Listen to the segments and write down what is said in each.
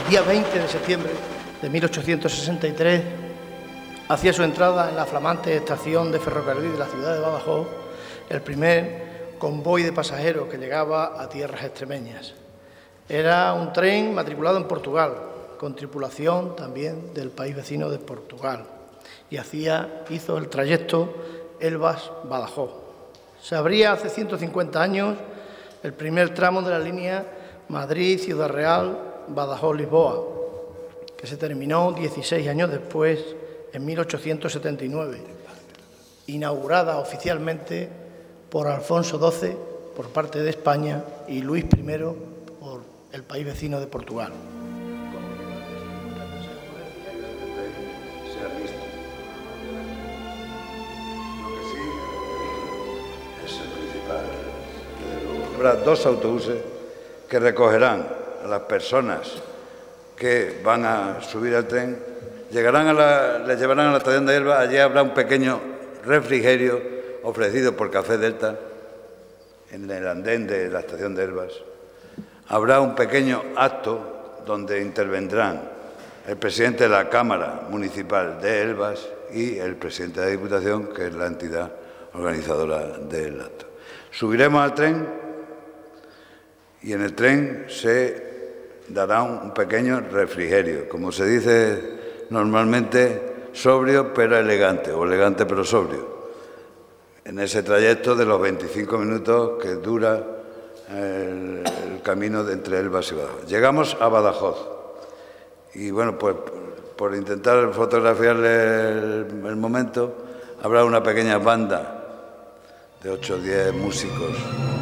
día 20 de septiembre de 1863, hacía su entrada en la flamante estación de ferrocarril de la ciudad de Badajoz el primer convoy de pasajeros que llegaba a tierras extremeñas. Era un tren matriculado en Portugal, con tripulación también del país vecino de Portugal, y hizo el trayecto Elvas-Badajoz. Se abría hace 150 años el primer tramo de la línea Madrid-Ciudad Real-Badajoz-Lisboa, que se terminó 16 años después, en 1879, inaugurada oficialmente por Alfonso XII por parte de España y Luis I por el país vecino de Portugal. Habrá dos autobuses que recogerán a las personas que van a subir al tren, les llevarán a la estación de Elvas. Allí habrá un pequeño refrigerio ofrecido por Café Delta en el andén de la estación de Elvas. Habrá un pequeño acto donde intervendrán el presidente de la Cámara Municipal de Elvas y el presidente de la Diputación, que es la entidad organizadora del acto. Subiremos al tren y en el tren se dará un pequeño refrigerio, como se dice normalmente, sobrio pero elegante, o elegante pero sobrio, en ese trayecto de los 25 minutos que dura el camino entre Elvas y Badajoz. Llegamos a Badajoz y, bueno, pues por intentar fotografiarle el momento, habrá una pequeña banda de 8 o 10 músicos.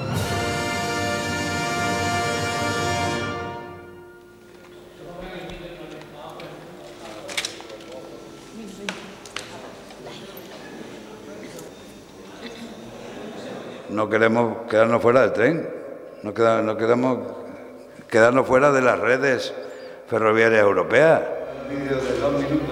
No queremos quedarnos fuera del tren, no queremos quedarnos fuera de las redes ferroviarias europeas. Un vídeo de 2 minutos.